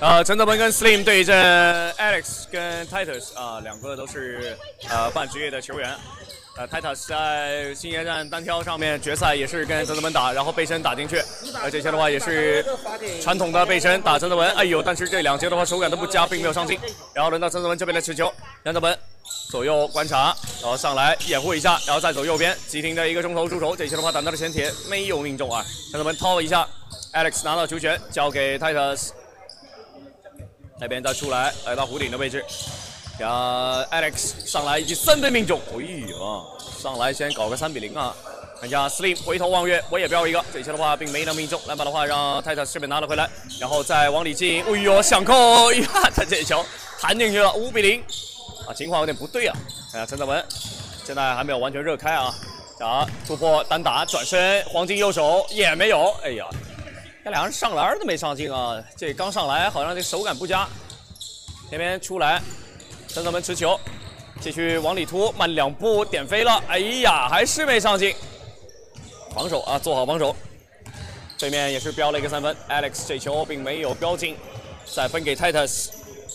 陈泽文跟 Sl1m 对阵 Alex 跟 Titas 啊，两个都是半职业的球员。Titas 在星野战单挑上面决赛也是跟陈泽文打，然后背身打进去。这些的话也是传统的背身打陈泽文，哎呦，但是这两节的话手感都不佳，并没有上进。然后轮到陈泽文这边来持球，陈泽文左右观察，然后上来掩护一下，然后再走右边，急停的一个中投出手。这些的话弹到了前铁，没有命中啊。陈泽文掏了一下 ，Alex 拿到球权，交给 Titas。 那边再出来，来到弧顶的位置，Alex 上来以及3分命中，哎呀，上来先搞个3比0啊！看一下 Sl1m 回头望月，我也标一个，这些的话并没能命中，篮板的话让 Titas 这边拿了回来，然后再往里进，哎呦，想扣，呀，他这球弹进去了，5比0，啊，情况有点不对啊！看下陈泽文，现在还没有完全热开啊，突破单打转身，黄金右手也没有，哎呀。 这两人上篮都没上进啊！这刚上来好像这手感不佳。这边出来，陈泽文持球，继续往里突，慢2步点飞了。哎呀，还是没上进。防守啊，做好防守。对面也是标了一个3分 ，Alex 这球并没有标进，再分给 Titas。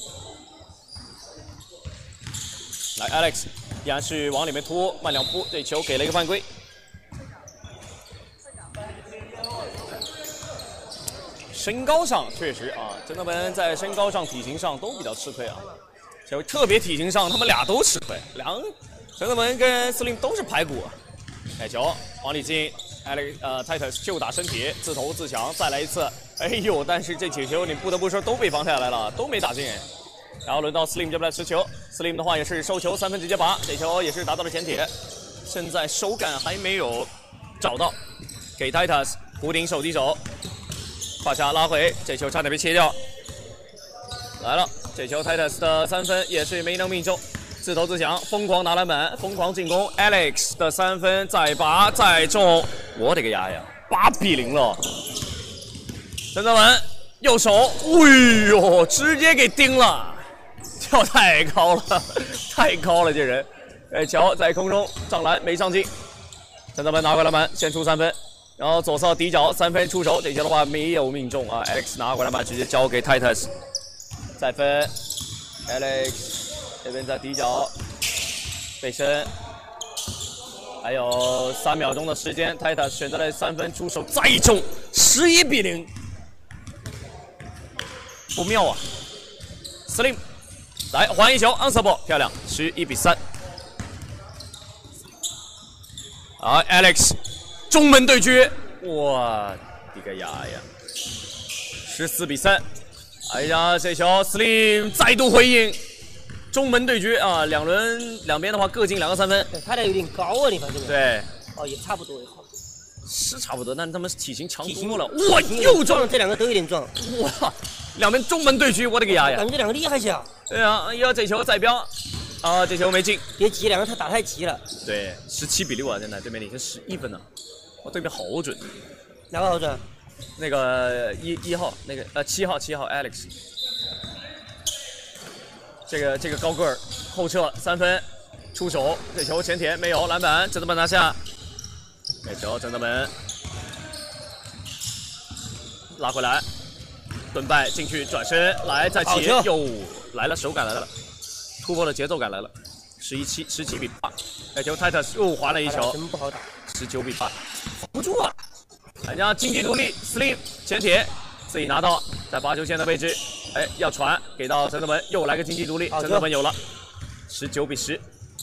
来 ，Alex 依然是往里面突，慢2步，这球给了一个犯规。 身高上确实啊，陈泽文在身高上、体型上都比较吃亏啊，就特别体型上，他们俩都吃亏。陈泽文跟 Sl1m 都是排骨。带球往里进 ，Titas 就打身体，自投自抢，再来一次。哎呦，但是这几球你不得不说都被防下来了，都没打进。然后轮到 Sl1m 这边来持球 ，Sl1m 的话也是收球3分直接拔，这球也是达到了前铁，现在手感还没有找到，给 Titas 弧顶手递手。 胯下拉回，这球差点被切掉。来了，这球 Titas 的3分也是没能命中，自投自抢，疯狂拿篮板，疯狂进攻。Alex 的3分再拔再中，我的个丫呀，8比0了。陈泽文右手，哎呦，直接给盯了，跳太高了，太高了这人。哎，球在空中上篮没上进，陈泽文拿回篮板，先出3分。 然后左侧底角3分出手，这些的话没有命中啊。Alex 拿回来把直接交给 Titas， 再分 Alex 这边在底角背身，还有3秒钟的时间 ，Titas 选择了3分出手再中，11比0，不妙啊 ！Sl1m 来还一球 ，unstoppable 漂亮，11比3。好 ，Alex。 中门对决，我的个丫呀！14比3，哎呀，这球 Sl1m 再度回应，中门对决啊，两边的话各进2个3分。 拍的有点高啊，你发现没有？ 对。 哦，也差不多， 是差不多，但是他们体型强多了。哇，又撞， 这2个都有点撞。 哇，两边中门对决，我的个丫呀！ 感觉这2个厉害些啊。 对啊，哎呀，这球再标。 啊，这球没进， 别急，2个他打太急了。 对，17比6啊，现在对面领先11分呢。哇，对面好准。 哪个好准？ 那个1号，那个7号Alex。这个高个儿后撤3分，出手，这球前铁没有篮板，陈泽文拿下。这球陈泽文拉回来，蹲拜进去转身来再起，又来了，手感来了。 突破的节奏感来了，17比8，这球 Titas 又还了一球， 真不好打 ，19比8，防不住啊！人家经济独立 ，Sl1m 前铁自己拿到，在罚球线的位置，哎，要传给到陈泽文，又来个经济独立，陈泽文有了，19比10。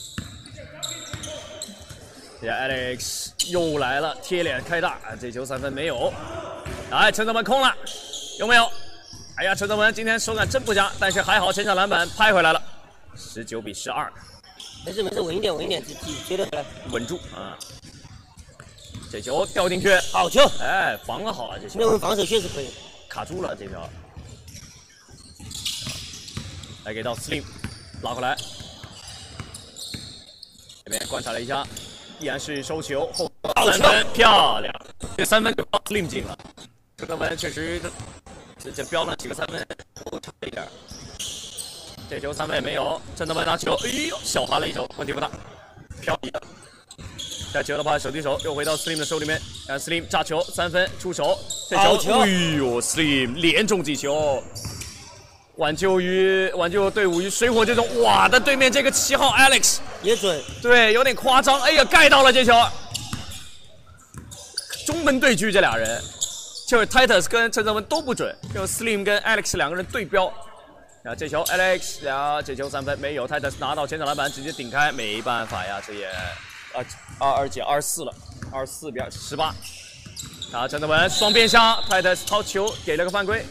这 Alex 又来了，贴脸开大，这球3分没有，来陈泽文空了，有没有？哎呀，陈泽文今天手感真不佳，但是还好前场篮板拍回来了。 19比12， 没事，稳一点，接得回来， 稳住啊！这球掉进去， 好球！ 哎，防得好啊，这球。 那我们防守确实可以， 卡住了这球。来给到 Sl1m， 拉回来，这边观察了一下，依然是收球后3分，漂亮！这3分就把 Sl1m 进了，这个分确实这标了几个3分，都差一点。 这球3分也没有，陈泽文拿球，哎呦，小滑了一手，问题不大，漂移了。这球的话，手递手又回到 Sl1m 的手里面，让 Sl1m 炸球3分出手，这球，哎呦 ，Sl1m 连中几球， 挽救队伍于水火之中。哇，但对面这个7号 Alex 也准， 对，有点夸张。哎呀，盖到了这球。中门对狙这俩人，就是 Titas 跟陈泽文都不准，就 Sl1m 跟 Alex 两个人对标。啊，这球 Alex 这球3分没有 ，Titas 拿到前场篮板直接顶开，没办法呀，这也24了，24比18。啊，陈泽文双边杀 ，Titas 掏球给了个犯规。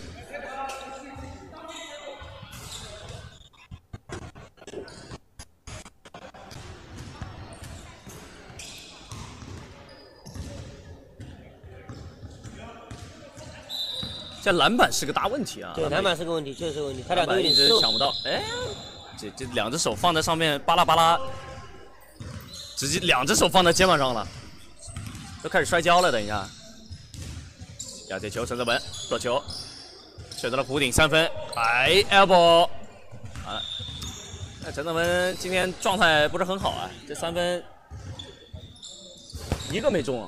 这篮板是个大问题啊！ 对，篮板是个问题，确实是个问题。他俩都有点一直抢不到，哎，这两只手放在上面，巴拉巴拉，直接2只手放在肩膀上了，都开始摔跤了。等一下，呀，这球陈泽文落球，选择了弧顶3分，哎 ，elbow， 啊，那陈泽文今天状态不是很好啊，这3分一个没中啊。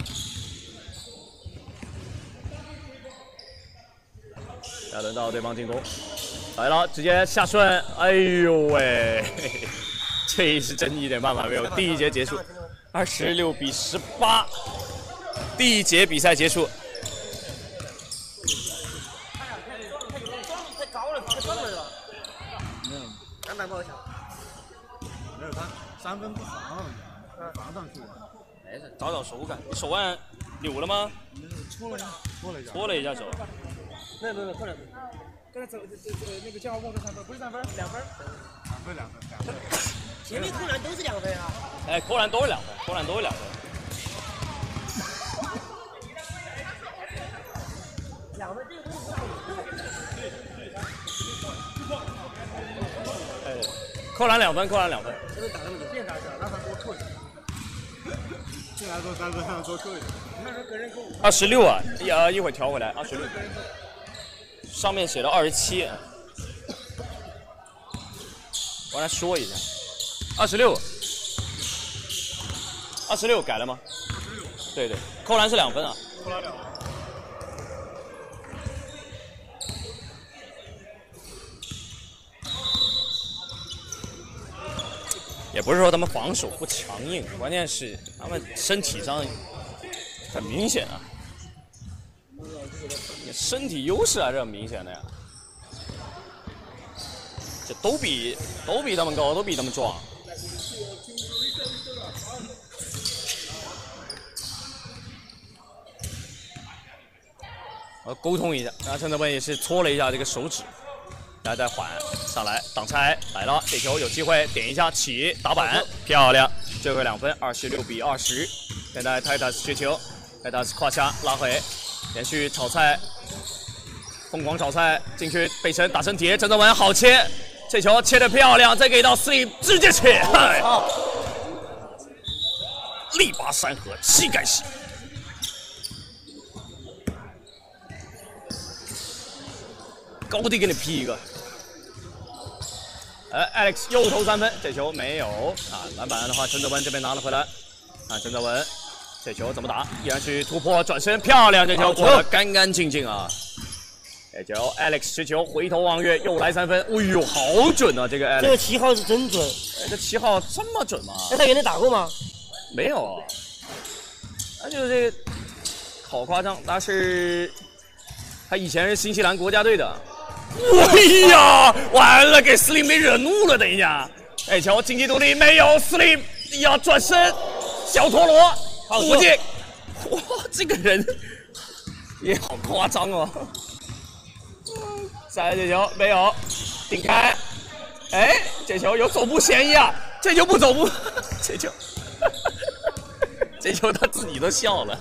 轮到对方进攻，来了，直接下顺，哎呦喂，这是真一点办法没有。第一节结束，26比18，第一节比赛结束。 太高了，跑上来了。 没有， 篮板不好抢。 没有他3分不防上去了。 没事，找手感。你手腕扭了吗？搓了一下手。 没有，快点。 刚才那个建华梦是3分，不是3分，2分。2分。 前面扣篮都是2分啊。 哎，扣篮都是2分，扣篮都是2分。 2分这个东西。 哎，扣篮2分，扣篮2分。 这个打那么久，现在打让他多扣一点。 进来说3分，让他多扣一点。 那时候个人扣 26啊，一会儿调回来26。上面写了27，我来说一下，26改了吗？对，扣篮是2分啊。 扣篮2分。 也不是说他们防守不强硬，关键是他们身体上很明显啊。身体优势还是很明显的呀，这都比他们高，都比他们壮。沟通一下，然后陈泽文也是搓了一下这个手指，然后再缓上来挡拆来了，这球有机会点一下起打板，漂亮，最后2分，26比20。现在 Titas 接球 ，Titas 胯下拉回。连续炒菜，疯狂炒菜进去，背身打身体，陈泽文好切，这球切得漂亮，再给到Sl1m直接切，力拔山河，气盖世。高低给你劈一个。Alex 又投3分，这球没有啊，篮板的话，陈泽文这边拿了回来，啊，陈泽文。这球怎么打？依然是突破转身，漂亮！这球过得干干净净啊！这球 Alex 持球回头望月，又来3分，哎呦，好准啊！这个 Alex， 这个7号是真准。 哎，这7号这么准吗？ 那他原来打过吗？ 没有，那就是这个好夸张。他以前是新西兰国家队的。哎呀，完了，给Sl1m没惹怒了。等一下，这球经济独立没有Sl1m要转身，小陀螺。附近，哇，这个人也好夸张哦！再来这球没有顶开，哎，这球有走步嫌疑啊！这球不走步，这球他自己都笑了。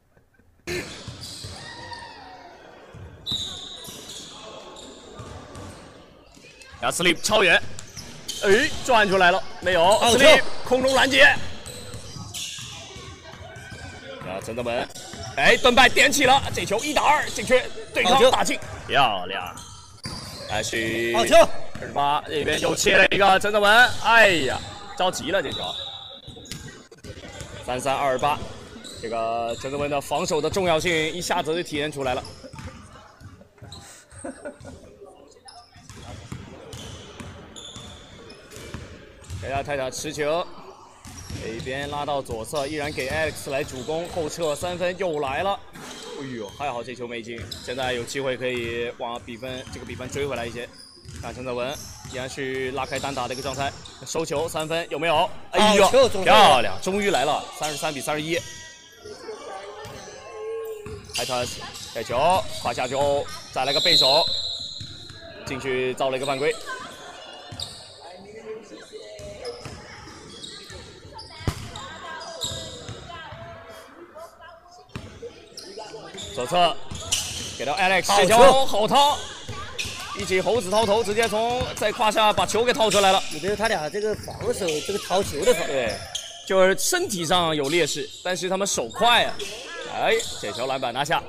然后Sl1m超远，哎，转出来了没有？Sl1m空中拦截。啊，陈泽文，哎，盾牌点起了，这球1打2，进去对抗打进，漂亮！来去好球 ，28这边又切了一个陈泽文，哎呀，着急了这球。33-28，这个陈泽文的防守的重要性一下子就体现出来了。 给下泰塔持球，这边拉到左侧，依然给 Alex 来主攻，后撤3分又来了。哎呦，还好这球没进，现在有机会可以往比分追回来一些。看陈泽文依然是拉开单打的一个状态，收球3分有没有？哎呦，漂亮，终于来了，33比31。泰塔带球，胯下之后再来个背手，进去造了一个犯规。左侧给到 Alex， 这球好掏，一起猴子掏头，直接在胯下把球给掏出来了。 我觉得他俩这个防守，这个掏球的防， 对，就是身体上有劣势，但是他们手快啊。哎，这球篮板拿下。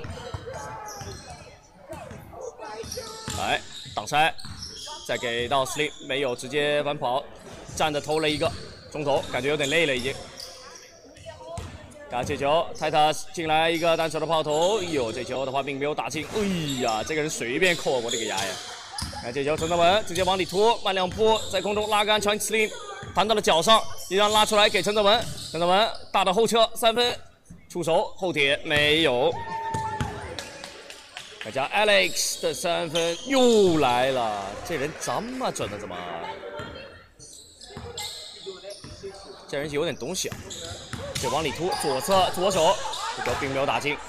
来挡拆，再给到 Sl1m， 没有，直接反跑，站着投了一个中投，感觉有点累了已经。打这球 ，Titas 进来一个单手的炮头，哎呦，这球的话并没有打进，哎呀，这个人随便扣，我的个丫呀！看这球，陈泽文直接往里突，慢2步，在空中拉杆 ，Chen and Sl1m 弹到了脚上，一让拉出来给陈泽文，陈泽文大的后撤3分，出手后铁没有。再加 Alex 的3分又来了，这人这么准的怎么？这人有点东西啊！就往里突，左侧左手，这球并没有打进。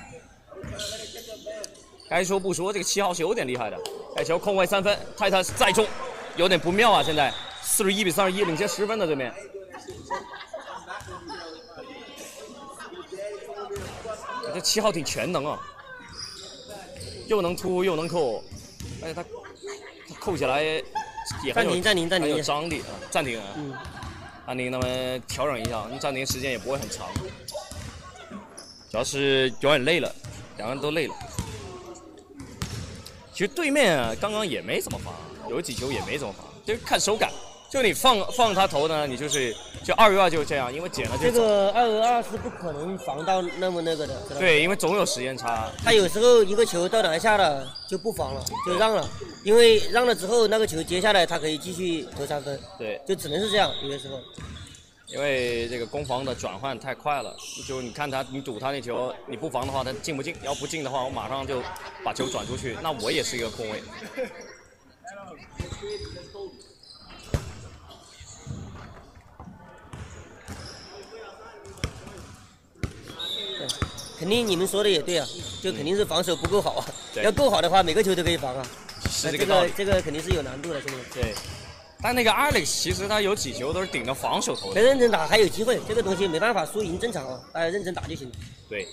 该说不说，这个7号是有点厉害的。带球空位3分，泰塔再中，有点不妙啊！现在41比31，领先10分的对面。这7号挺全能啊，又能突又能扣，而且他扣起来也很有暂停， 很有张力啊！暂停啊！暂停，他们调整一下，暂停时间也不会很长，主要是有点累了，两个人都累了。其实对面啊，刚刚也没怎么防，有几球也没怎么防，就是看手感。就你放他投呢，你就2v2就是这样，因为捡了就走。 这个2v2是不可能防到那么那个的。 对，因为总有时间差。 他有时候一个球到篮下了就不防了，就让了，因为让了之后那个球接下来他可以继续投3分。 对， 就只能是这样，有的时候。 因为这个攻防的转换太快了，就你看他，你赌他那球，你不防的话，他进不进？要不进的话，我马上就把球转出去，那我也是一个空位。 肯定你们说的也对啊，就肯定是防守不够好啊。要够好的话，每个球都可以防啊。 是这个道理。 这个肯定是有难度的，兄弟们。 对。但那个 Alex 其实他有几球都是顶着防守投的。 认真打还有机会，这个东西没办法输赢正常啊，大家认真打就行。 对。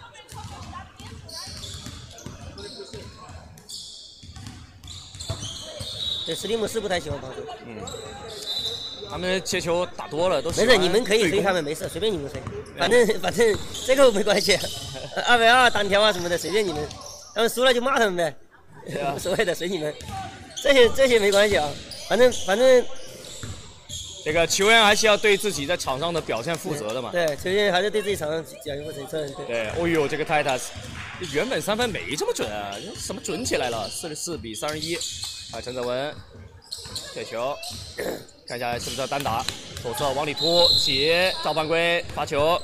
对 ，Sl1m 是不太喜欢防守。 他们接球打多了都没事，你们可以黑他们，没事，随便你们黑。反正这个没关系，2v2单挑啊什么的，随便你们。他们输了就骂他们呗，无所谓的，随你们。这些没关系啊，反正。 这个球员还是要对自己在场上的表现负责的嘛。 对，球员还是对自己场上表现负责。 对，哦呦，这个 Titas 原本3分没这么准啊，怎么准起来了？44比31。啊，陈泽文这球，看一下是不是要单打，左侧往里突，起造犯规，罚球。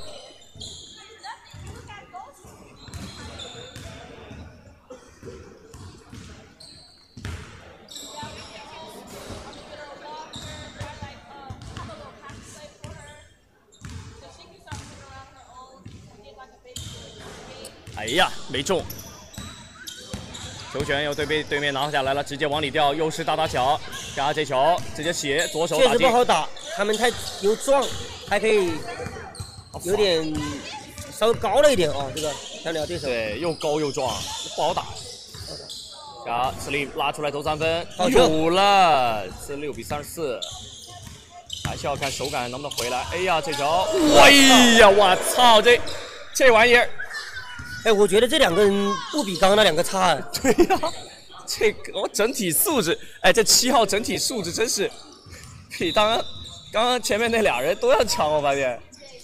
哎呀，没中，球权又对面拿下来了，直接往里掉，又是大脚，加这球直接斜左手打进。 确实不好打，他们太又壮，还可以有点稍微高了一点啊，这个两俩对手。 对，又高又壮，不好打。加Sl1m拉出来投3分， 有了，46比34。还是要看手感能不能回来。哎呀，这球，哎呀，我操，这玩意儿。 哎，我觉得这两个人不比刚刚那两个差。 对呀，这个整体素质，哎，这7号整体素质真是比刚刚前面那俩人都要强，我发现。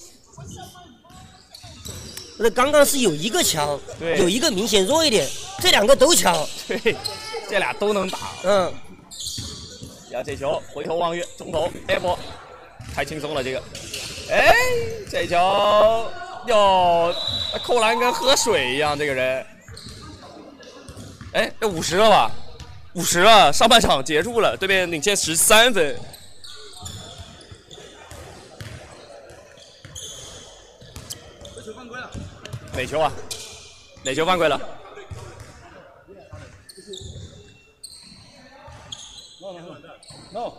不是，刚刚是有一个强， 对， 有一个明显弱一点，这两个都强。 对，这俩都能打。 嗯。 呀，这球回头望月，中投 ，A 波， 太轻松了这个。哎，这球哟，扣篮跟喝水一样，这个人。哎，这50了吧？50了，上半场结束了，对面领先13分。 这球犯规了。 哪球啊？哪球犯规了？ No.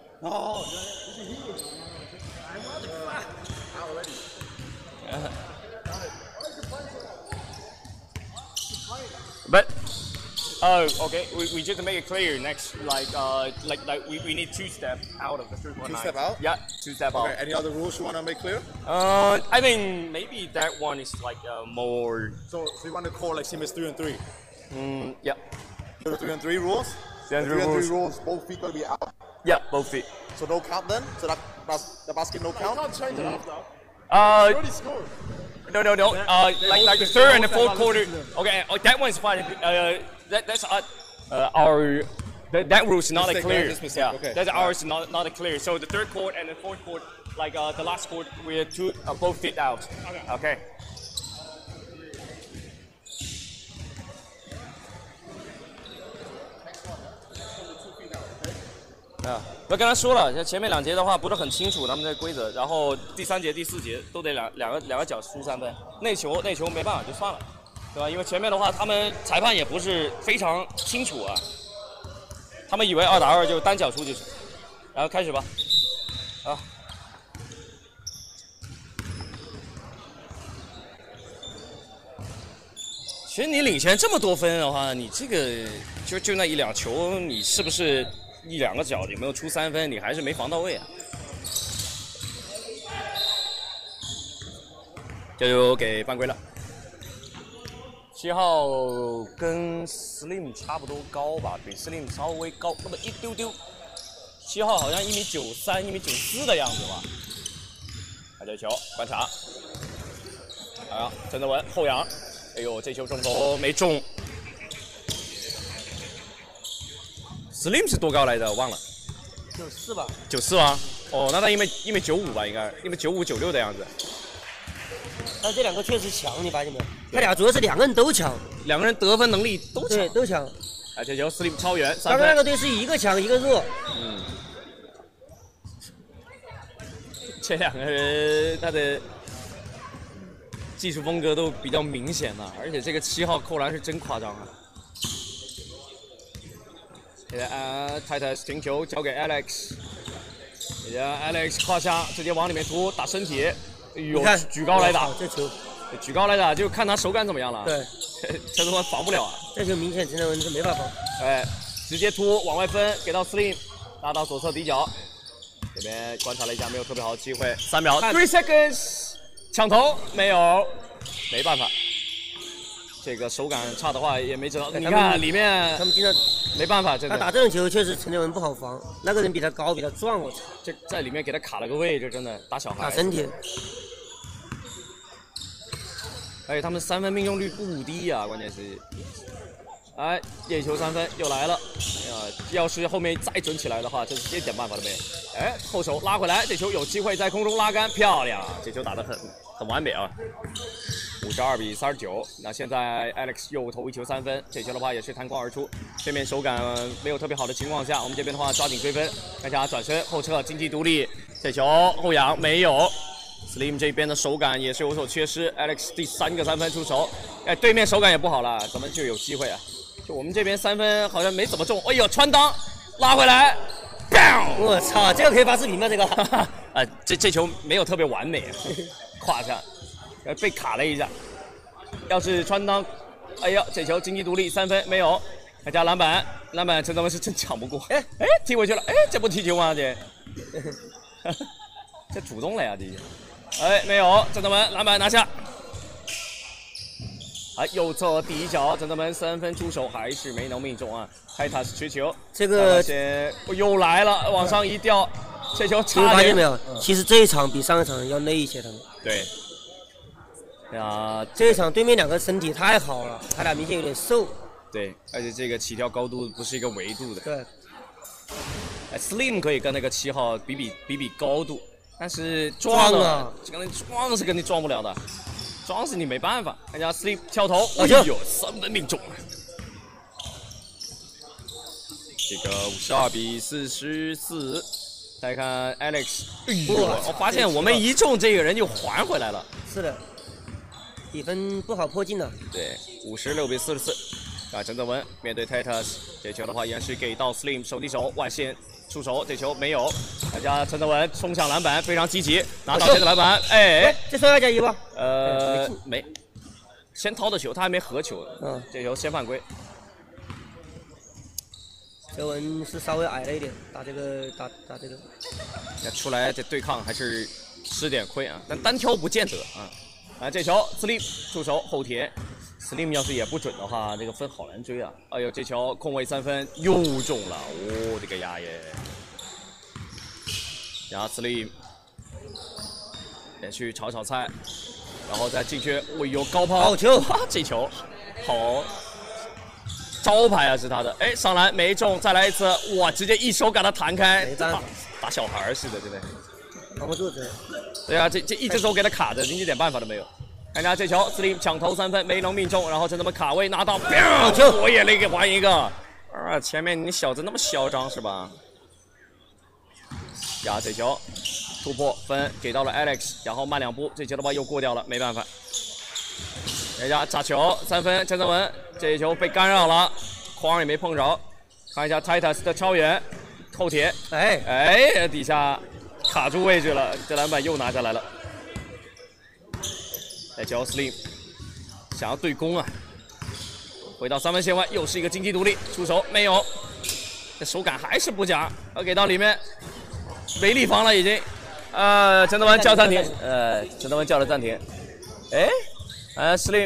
But oh, okay. We just make it clear next, like we need 2 step out of the 3-1. 2 step out? Yeah, 2 step out. Okay, any other rules you want to make clear? I think maybe that one is like more. So you want to call like same as 3 and 3? Yeah. 3 and 3 rules? 3 and 3 3 and 3 rules. rules, both feet gotta be out. Yeah, both feet. So no count then? So that the basket no count? Can't change it after. Uh, Scored. no. Like the third and the fourth quarter. Okay, that one's fine. That's our. That rule is not Mistake, clear. right? This mistake, Yeah, okay. that's ours not clear. So the third court and the fourth court, like the last court, we're both feet out. Okay. 我跟他说了，像前面2节的话不是很清楚他们的规则，然后第3节、第4节都得两个脚输3分，那球没办法就算了，对吧？因为前面的话他们裁判也不是非常清楚啊，他们以为2打2就单脚输就是，然后开始吧，啊。其实你领先这么多分的话，你这个就那1、2球，你是不是1、2个脚有没有出3分？你还是没防到位啊。这就给犯规了。7号跟 Sl1m 差不多高吧，比 Sl1m 稍微高那么一丢丢。7号好像1.93米、1.94米的样子吧。看这球，观察。啊，陈德文后仰。哎呦，这球中投没中。Sl1m 是多高来着？我忘了。 94吧。 94吗？哦，那他1.95米吧，应该1.95、96的样子。 但这2个确实强，你发现没有？他俩主要是2个人都强 ，2个人得分能力都强。 对，都强。 哎，这球 Sl1m 超远，3分。 刚刚那个队是1个强1个弱。 这2个人他的技术风格都比较明显呐，而且这个7号扣篮是真夸张啊！现在Titas 停球交给 Alex， 现在 Alex 胯下直接往里面突，打身体，哎呦，举高来打， 这球举高来打，就看他手感怎么样了。 对， 陈德文防不了啊。 这球明显陈德文是没法防。 哎，直接突往外分，给到 Sl1m， 拉到左侧底角。这边观察了一下，没有特别好的机会。3秒，3 seconds， 抢头没有，没办法。这个手感差的话也没辙。你看里面， 他们经常没办法，真的。 他打这种球确实陈德文不好防，那个人比他高，比他壮，我操！ 这在里面给他卡了个位，这真的打小孩。 打身体。 而且他们3分命中率不低呀、关键是。哎，叶球3分又来了，要是后面再准起来的话，真是一点办法都没有。哎，后手拉回来，这球有机会在空中拉杆，漂亮！这球打得很完美啊。52-39，那现在 Alex 又投1球3分，这球的话也是弹光而出。对面手感没有特别好的情况下，我们这边的话抓紧追分。看一下转身后撤，经济独立，这球后仰没有。Sl1m 这边的手感也是有所缺失 ，Alex 第3个3分出手，哎，对面手感也不好了，咱们就有机会啊。就我们这边3分好像没怎么中，哎呦，穿裆拉回来， 我操，这个可以发视频吗？这个？ 啊，这球没有特别完美，胯下。被卡了一下，要是穿裆，哎呀，这球经济独立3分没有，再加篮板，陈德文是真抢不过，哎，踢回去了，哎，这不踢球吗？这主动了呀，这，哎，没有，陈德文篮板拿下，啊，右侧底角，陈德文3分出手还是没能命中啊，Titas 持球， 这个又来了，往上一吊，这球差点， 你发现没有？其实这一场比上一场要累一些，他们。 对。 这一场对面2个身体太好了，他俩明显有点瘦。 对，而且这个起跳高度不是一个维度的。 对。 Sl1m 可以跟那个7号比高度， 但是撞啊， 这个人撞是跟你撞不了的，撞是你没办法。看一下 Sl1m 跳投，哎呦，3分命中。这个52-44。再看 Alex， 我发现我们一中这个人就还回来了。 是的，比分不好破镜了。 对，56-44。啊，陈泽文面对 Titas， 这球的话依然是给到 Sl1m 手递手外线出手，这球没有。大家陈泽文冲向篮板，非常积极，拿到这个篮板。哎， 这算2+1吧？ 没，先掏的球，他还没合球。这球先犯规。 泽文是稍微矮了一点，打这个。 出来这对抗还是吃点亏啊，但单挑不见得啊。这球 Sl1m 出手后贴 ，Sl1m 要是也不准的话，这个分好难追啊。哎呦，这球空位3分又中了，哦，这个呀耶！然后 Sl1m 也去炒菜，然后再进去，哎呦高抛， 好球！ 这球好。招牌啊是他的，哎上篮没中，再来一次，哇直接一手把他弹开，打小孩似的，对不对？ 扛不住这。 对啊，这一只手给他卡着，你一点办法都没有。看一下这球 ，Sl1m 抢投3分没能命中，然后就这么卡位拿到，好球！我也来给还一个。啊，前面你小子那么嚣张是吧？呀，这球突破分给到了 Alex， 然后慢2步，这球的话又过掉了，没办法。人家炸球3分，陈泽文这一球被干扰了，框也没碰着。看一下 Titas 的超远后铁，哎，底下卡住位置了，这篮板又拿下来了。再交 Sl1m 想要对攻啊，回到3分线外，又是一个经济独立，出手没有，这手感还是不佳，要给到里面，没立防了已经。陈泽文叫暂停，陈泽文叫了暂停，Sl1m，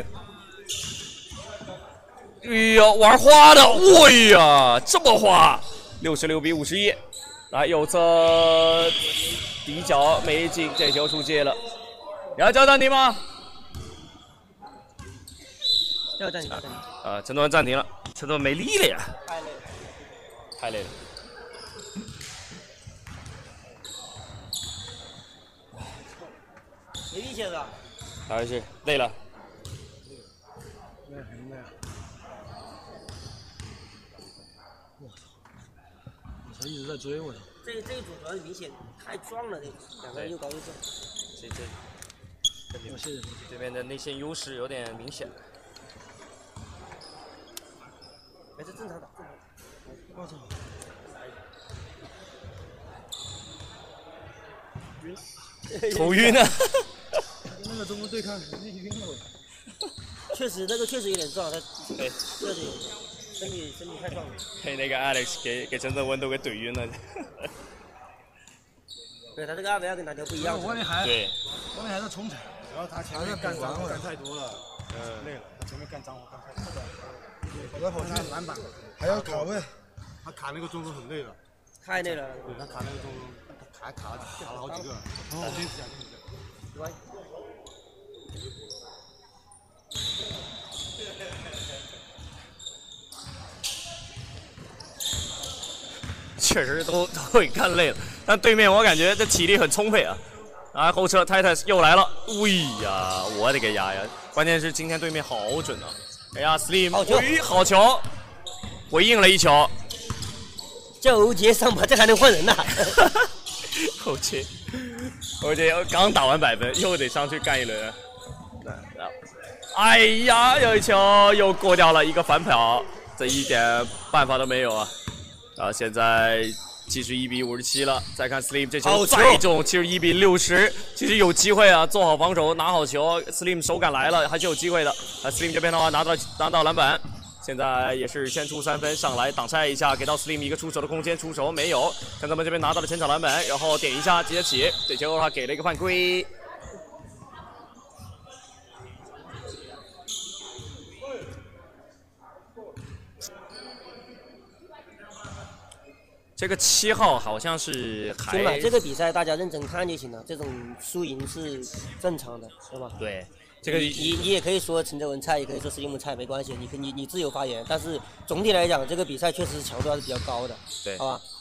哎呀，玩花的，哎呀，这么花，66-51，来右侧底角没进，这球出界了，要叫暂停吗？ 要暂停。 陈泽文暂停了，陈泽文没力了呀，太累了。 没力气是吧？ 还是累了。 累很累啊！我操！我操，一直在追我操！ 这一组主要是明显太壮了，这2个人又高又壮。 这边的内线优势有点明显。 没事，正常打。 我操！ 头晕了。 那个中国对抗肯定晕了。 确实，那个确实有点壮，他确实有点身体太壮了。 被那个 Alex 给陈泽文都给怼晕了。 对，他这个2v2跟篮球不一样。 外面还在冲踩， 然后他前面干脏活干太多了，累了。他前面干脏活干太多了，跑来跑去篮板，还要卡位，他卡那个中锋很累了， 太累了。 对，他卡那个中锋，他卡了好几个。哦，练习下。 确实都给干累了，但对面我感觉这体力很充沛啊。啊，后撤 Titas 又来了，哎呀，我的个丫呀！关键是今天对面好准啊！哎呀 ，Sl1m 好球，回应了一球。 叫欧杰上吧，这还能换人呐？ 欧杰刚打完100分，又得上去干一轮。哎呀，有一球又过掉了一个反跑，这一点办法都没有啊！啊，现在71-57了。再看 Sl1m 这球再中，71-60，其实有机会啊，做好防守，拿好球 ，Sl1m 手感来了，还是有机会的。Sl1m 这边的话拿到篮板，现在也是先出3分，上来挡拆一下，给到 Sl1m 一个出手的空间，出手没有。看他们这边拿到了前场篮板，然后点一下直接起，这球的话给了一个犯规。这个7号好像是行吧，这个比赛大家认真看就行了，这种输赢是正常的，是吧？ 对，这个你也可以说陈泽文菜，也可以说Sl1m菜，没关系，你自由发言。但是总体来讲，这个比赛确实强度还是比较高的， 对， 好吧？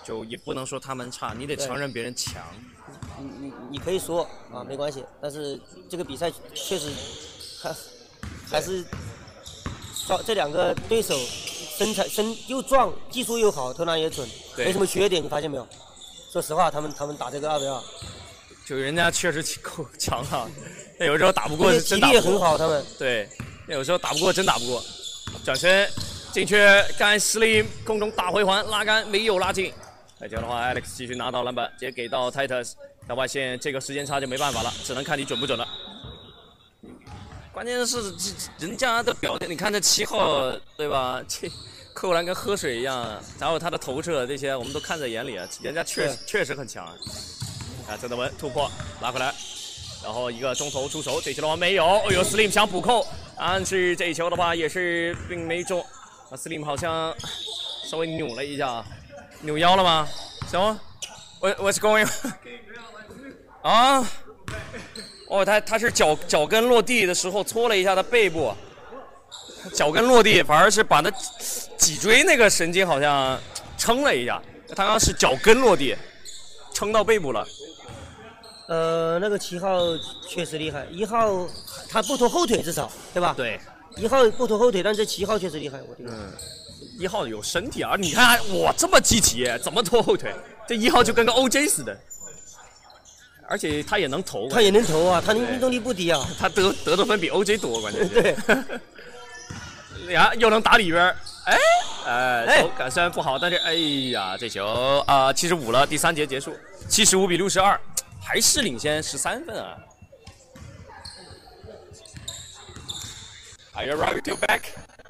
就也不能说他们差，你得承认别人强。 你可以说啊，没关系，但是这个比赛确实还是这两个对手身又壮，技术又好，投篮也准，没什么缺点，你发现没有？说实话，他们打这个2v2， 就人家确实够强啊，那有时候打不过真打不过。 体力也很好，他们。 对，那有时候打不过真打不过。转身进去，干Sl1m空中大回环拉杆没有拉进。再这样的话 ，Alex 继续拿到篮板，直接给到 Titas， 在外线这个时间差就没办法了，只能看你准不准了。关键是人家的表现，你看这7号对吧？这扣篮跟喝水一样，然后他的投射这些我们都看在眼里啊，人家确实很强。啊，曾德文突破拉回来，然后一个中投出手，这球的话没有，哎呦 ，Sl1m 想补扣，但是这一球的话也是并没中。啊 ，Sl1m 好像稍微扭了一下，扭腰了吗？行吗 ？What's going on？ 啊？哦，他是脚跟落地的时候搓了一下他背部，脚跟落地反而是把他脊椎那个神经好像撑了一下，他刚刚是脚跟落地，撑到背部了。 那个7号确实厉害，1号他不拖后腿至少，对吧？ 对 ，1号不拖后腿，但这7号确实厉害，我觉得。 1号有身体啊，你看哇这么积极，怎么拖后腿？这1号就跟个 OJ 似的，而且他也能投， 他也能投啊，他运动力不低啊， 他得分比 OJ 多，关键是。 对。 呀，又能打里边，手感虽然不好，但是哎呀，这球啊75了，第3节结束，75比62。还是领先13分啊 ！Are you ready to back?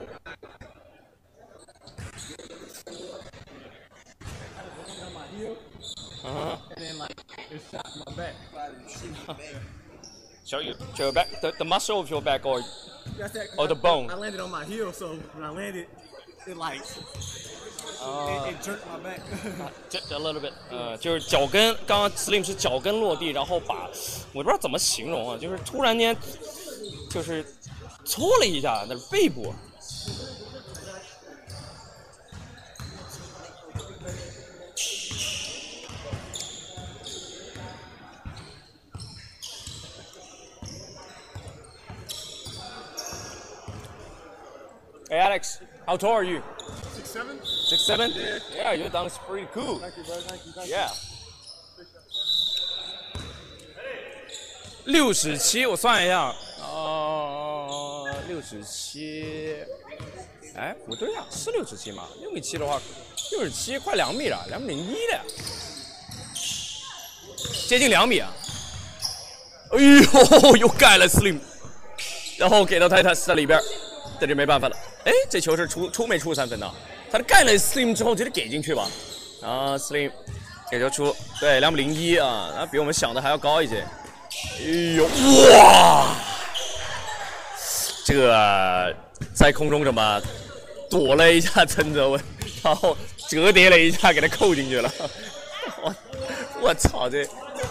And then like it shot my back. Show your back, the muscle of your back or the bone. I landed on my heel, so when I landed, it like it jerked my back. Just a little bit. 就是脚跟，刚刚 Sl1m 是脚跟落地，然后我不知道怎么形容啊，就是突然间就是搓了一下那背部。Hey Alex, how tall are you? 6'7". 6'7"? Yeah, your dunk is pretty cool. Thank you, bro. Thank you. Yeah. 67，我算一下，67，哎，不对呀，是67吗？6.7的话，67快2米了，2.01了，接近2米啊！哎呦，又盖了 Sl1m， 然后给到Titas在里边，这就没办法了。哎，这球是出没出3分呢？他盖了 Sl1m 之后直接给进去吧。啊 ，Sl1m 这球出，对，2.01啊，那比我们想的还要高一些。哎呦，哇！这个在空中怎么躲了一下陈泽文，然后折叠了一下给他扣进去了。我操这！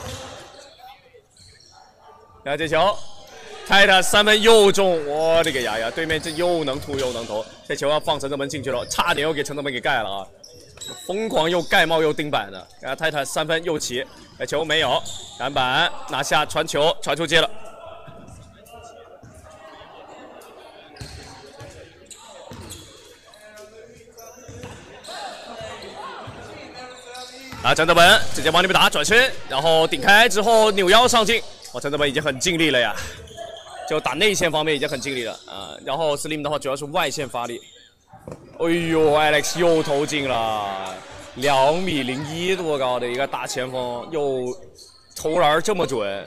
然后这球。Titas 3分又中，我的个呀！对面这又能突又能投，这球要放陈泽文进去了，差点又给陈泽文给盖了啊！疯狂又盖帽又钉板的，然后Titas 3分又起，这球没有，篮板拿下传球，传出界了。啊，陈泽文直接往里面打，转身，然后顶开之后扭腰上进，哇，陈泽文已经很尽力了呀。就打内线方面已经很尽力了啊，然后Sl1m的话主要是外线发力。哎呦 ，Alex 又投进了，2.01米多高的一个大前锋，又投篮这么准。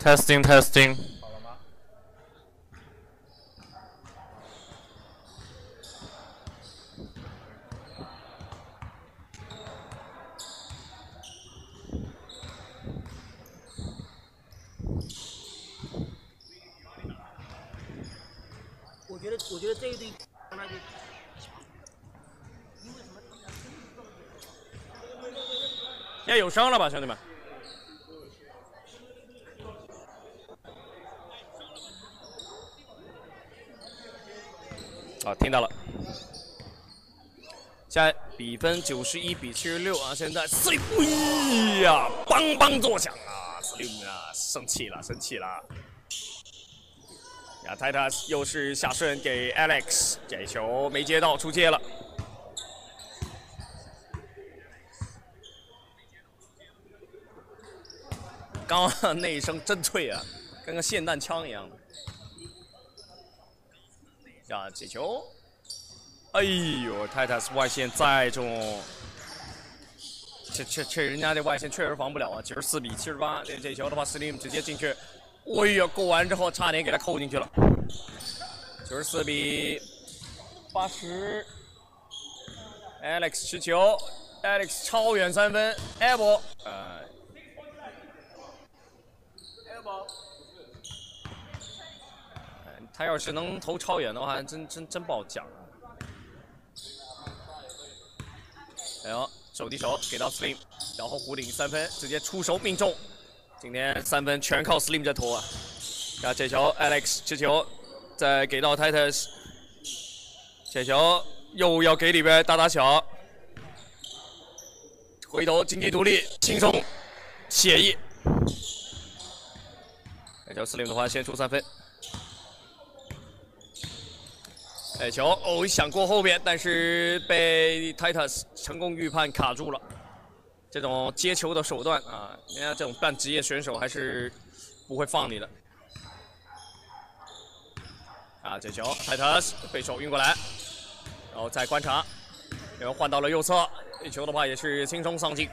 testing。 好了吗？ 我觉得这一队那就。 现在有伤了吧，兄弟们？啊，听到了。现在比分91比76啊！现在Sl1m，哎呀，邦邦作响啊！Sl1m啊，生气了。呀 ，Titas 又是下顺给 Alex， 这球没接到，出界了。 刚刚那一声真脆啊，跟个霰弹枪一样的。呀，这球，哎呦 ，Titas 外线再中，这人家这外线确实防不了啊，94比78。这球的话，Sl1m直接进去，哎呀，过完之后差点给他扣进去了。94比80，Alex 持球 ，Alex 超远3分 ，Apple， 他要是能投超远的话，真不好讲啊。哎呦，手递手给到Sl1m，然后弧顶3分，直接出手命中。今天3分全靠Sl1m在投啊。啊，这球 Alex 持球，再给到 Titas， 这球又要给里边大小，回头经济独立，轻松惬意。这球Sl1m的话，先出3分。 哎，球哦想过后边，但是被 Titas 成功预判卡住了。这种接球的手段啊，人家这种半职业选手还是不会放你的。啊，这球 Titas 被手运过来，然后再观察，然后换到了右侧，这球的话也是轻松上进。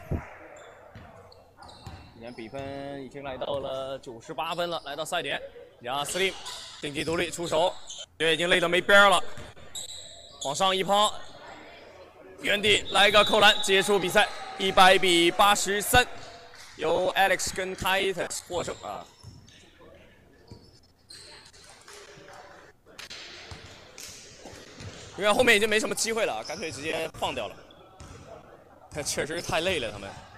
今天比分已经来到了98分了，来到赛点，然后Sl1m经济独立出手。 已经累得没边了，往上一抛，原地来一个扣篮，结束比赛，100比83，由 Alex 跟 Titas 获胜啊。因为后面已经没什么机会了，干脆直接放掉了。确实太累了，他们。